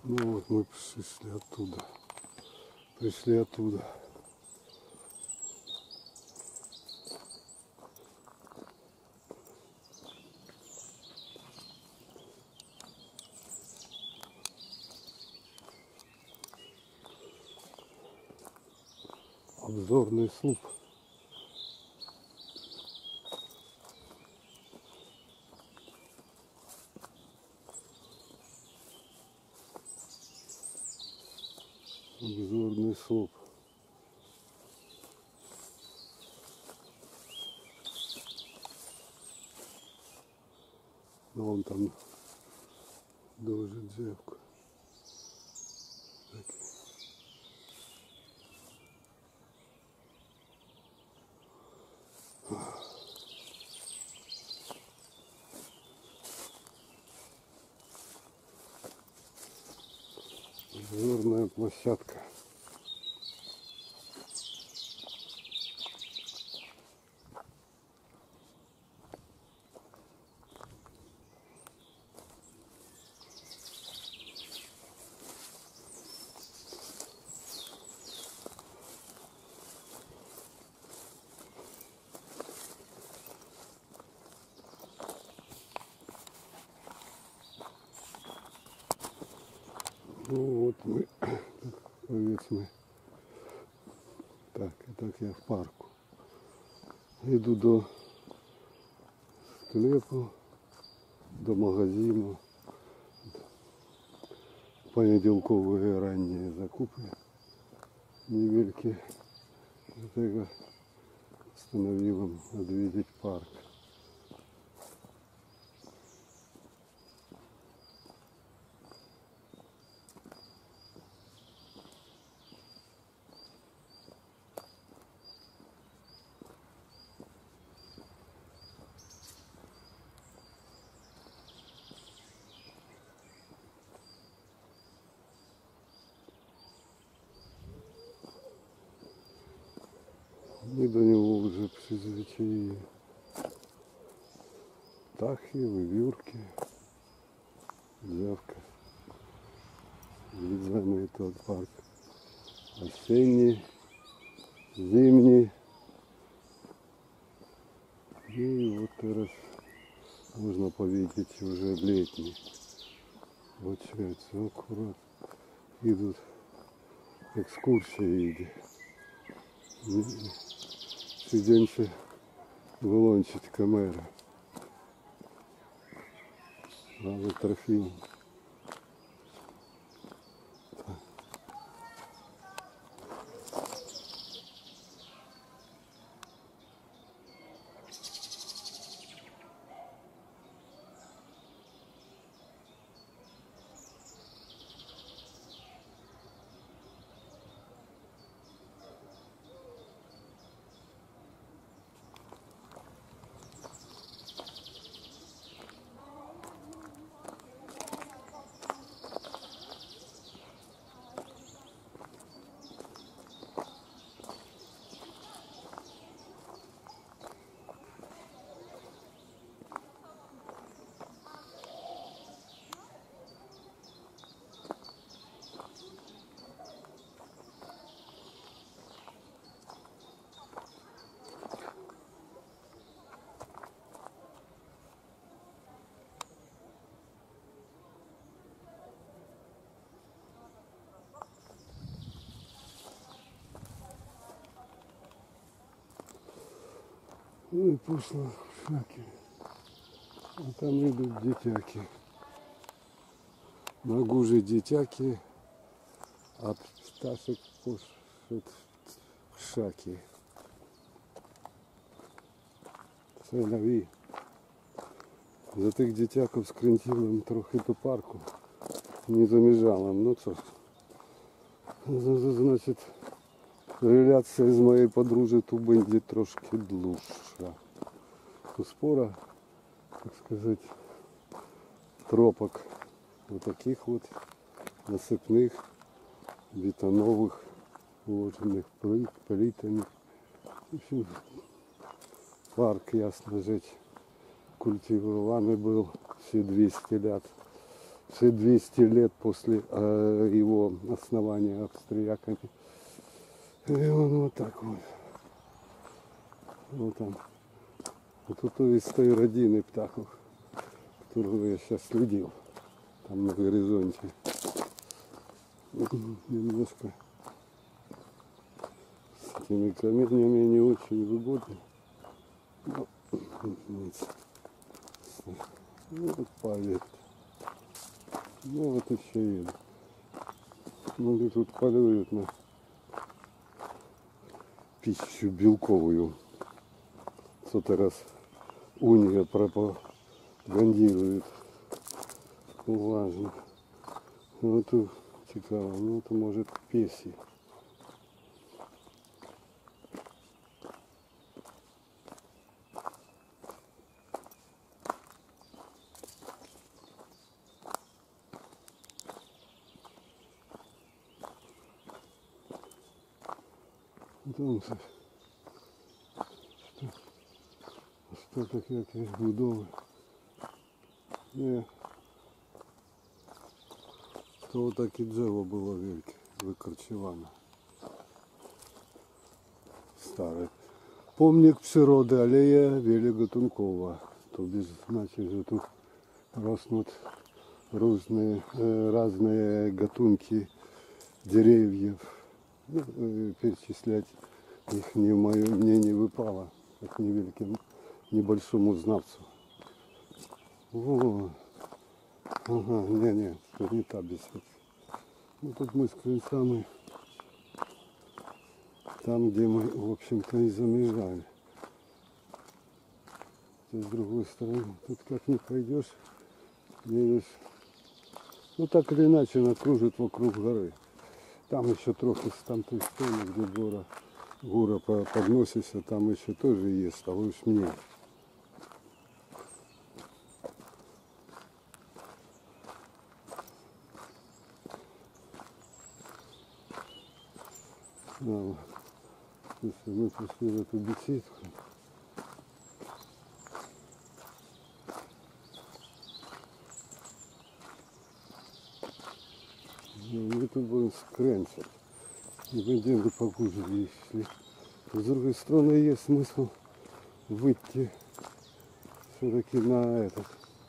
Ну вот мы пришли оттуда. Пришли оттуда. Обзорный слуп. Обзорный слуп. Вон там должен девку. Обзорная площадка. Ну вот мы, повец мы. Так, и так я в парку. Иду до склепу, до магазину. Понеділковые ранние закупы. Невельки. Этого остановил отвидеть парк. Мы до него уже призвичаи. Птахи, вивюрки, взявка. Відзнаний тот парк. Осенний, зимний. И вот раз можно повидеть уже летний. Получается, аккурат. Идут экскурсии. Сиденьше вилончить камера. Надо трофим. Ну и пошло шаки. А там идут детяки. Нагужи детяки, а пташек пошут шаки. Це нові. За тих дитяків скринтили трохи до парку. Не заміжало. Ну що ж. Значить, реляція з моєю подружжю тут буде трошки длужча. Спора, так сказати, тропок. Вот таких вот насыпных, бетоновых, уложенных плитами. В общем, парк, ясно жить, культивированный был все 200 лет. все 200 лет после его основания австрияками. И он вот так вот. Вот там. Вот тут из той родины птахов, которую я сейчас следил. Там на горизонте. Немножко с этими камнями не очень выгодно. Но, ну вот поверьте. Ну вот еще едут. Многие тут полюют на пищу белковую. В сотый раз уния пропагандирует. Важно. Ну тут цікаво, ну то может песі. Там що таке якісь будови. Ні. То так і дерево було велике, викорчеване. Старе. Помник природы, аллея Велигатункова. То без, значит же тут растут разные гатунки деревьев. Ну, перечислять их мне не выпало, как невеликим, небольшому знавцу. О, ага, не, тут не та беседа. Ну тут мы с крыльцами, там, где мы, в общем-то, и замежали. С другой стороны, тут как не пойдешь, едешь. Ну так или иначе, она кружит вокруг горы. Там еще трохи с тамтой стороны, где гора подносится, там еще тоже есть, а уж мне. Да, если мы пришли в эту беседку. Мы тут будем скренчить. И пойдем и погуже, если. С другой стороны, есть смысл выйти все-таки на этот.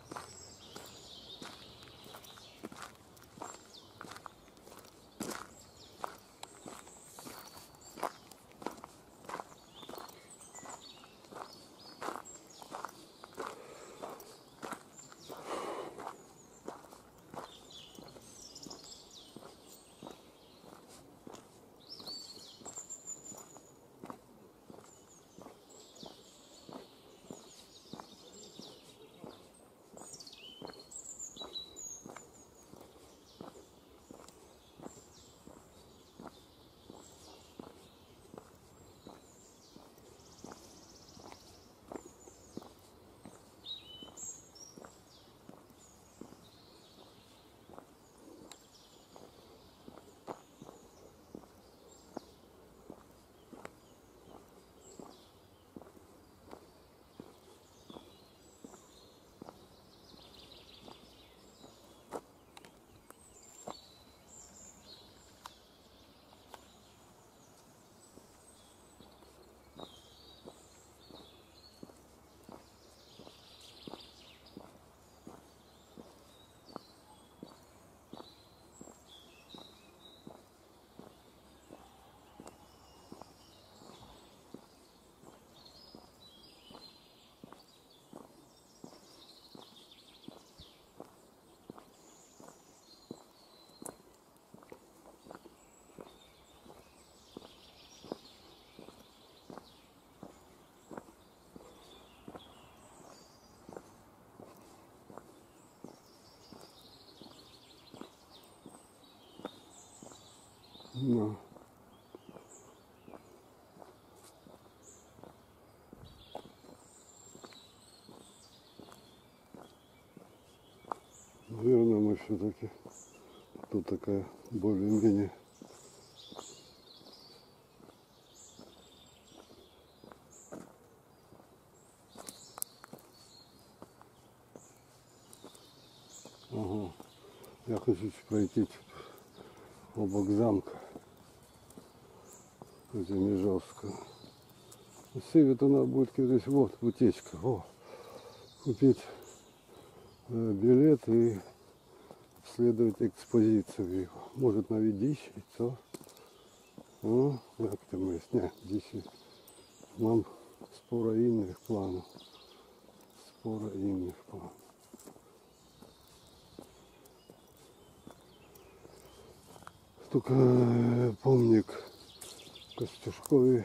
Ну. Наверное, мы все-таки тут такая более-менее ага. хочу пройти обок замка Замежевского. Севет она будет, здесь вот утечка. О, купить билет и обследовать експозицію його. Може навіть діші, то. О, як там мисня, діші. Mam sporo innych planów. Sporo innych planów. Tylko pomnik Kościuszkowi.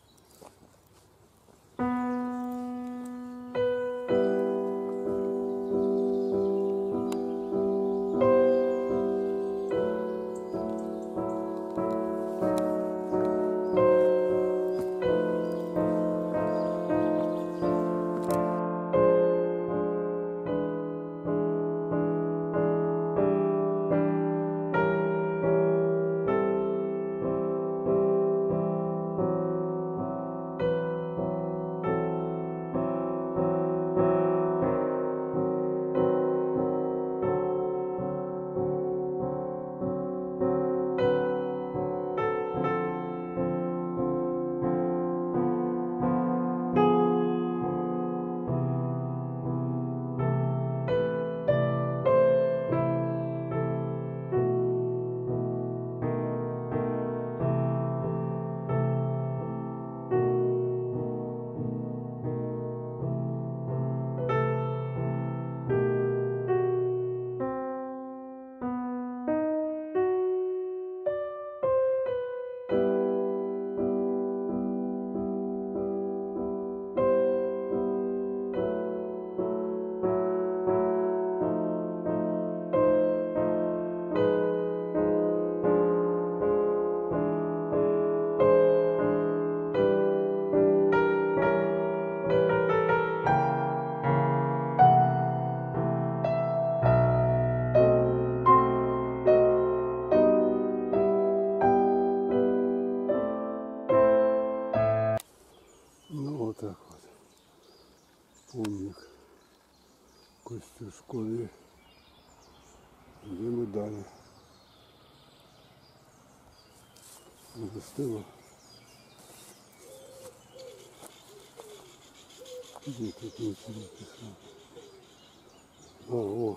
Вот так вот. Помник Костюшкові. Две медали. Застыло. Где тут ничего не писал? А, о.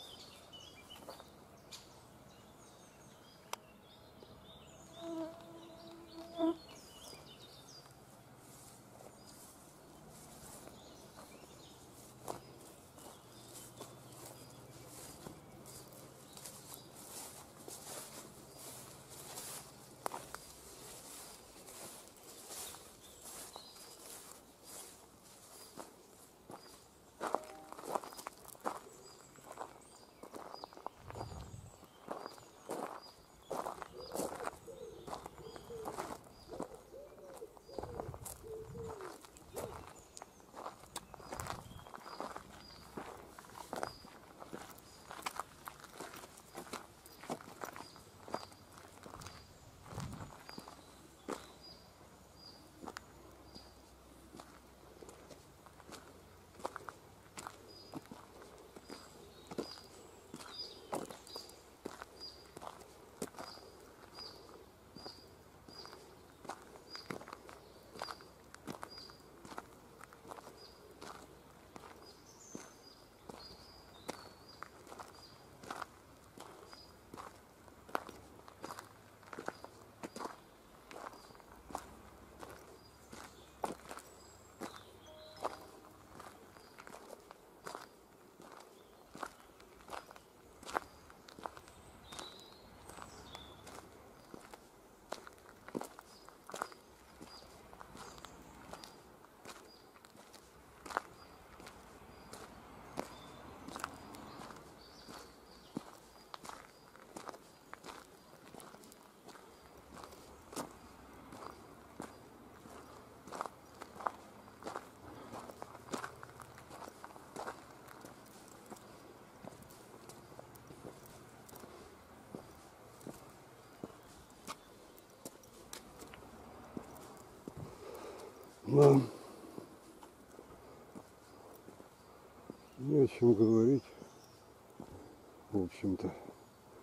Нам не о чем говорить, в общем-то.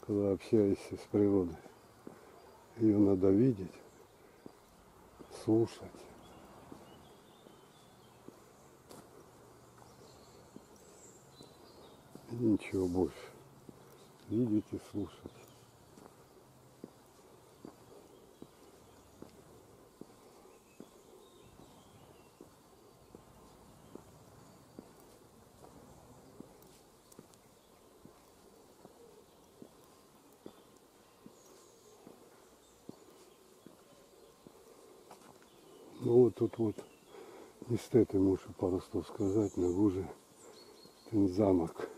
когда общаешься с природой. Ее надо видеть, слушать. И ничего больше. Видеть и слушать. Ну вот тут вот niestety muszę po prostu сказать, na górze ten zamek.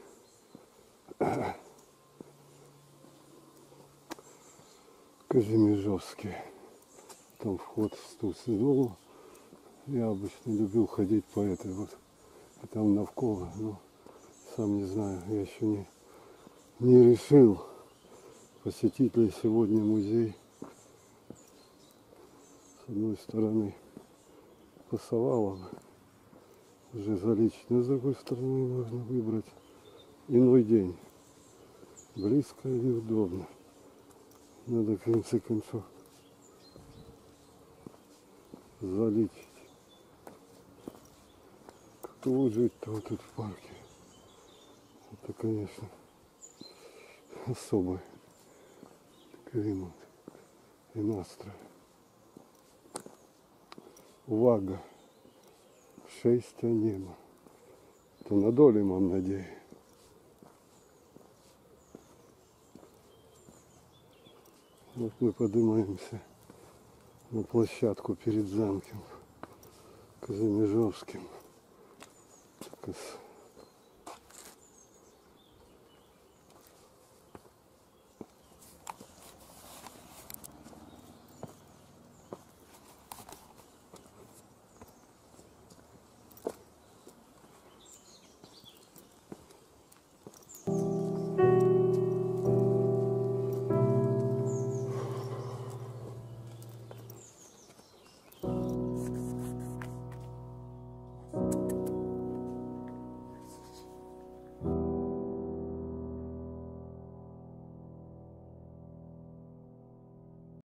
Казимежевский. Там вход в Стусидолу. Я обычно любил ходить по этой вот. И там навколо, но сам не знаю, я еще не решил, посетить ли сегодня музей. С одной стороны пасовало бы уже залечь, но с другой стороны можно выбрать иной день. Близко или удобно. Надо в конце концов залечить. Кто жить-то вот тут в парке? Это, конечно, особый климат и настрой. Увага! Шестя нема. То на долі, мам, надію. Вот мы поднимаемся на площадку перед замком Казимежевским. Так